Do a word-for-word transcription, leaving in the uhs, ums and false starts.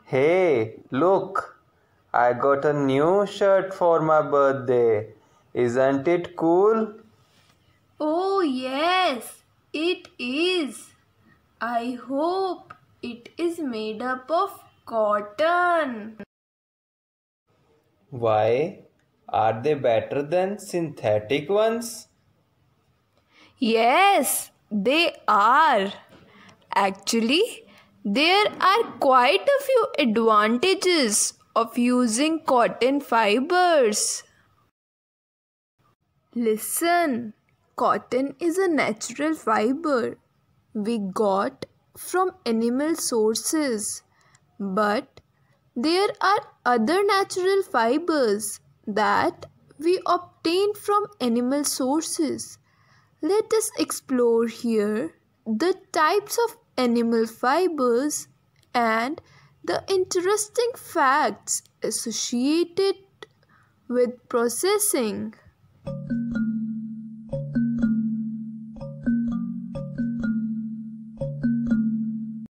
Hey, look! I got a new shirt for my birthday. Isn't it cool? Oh, yes, it is. I hope it is made up of cotton. Why? Are they better than synthetic ones? Yes, they are. Actually, there are quite a few advantages of using cotton fibers. Listen, cotton is a natural fiber we got from animal sources, but there are other natural fibers that we obtain from animal sources. Let us explore here the types of animal fibers and the interesting facts associated with processing.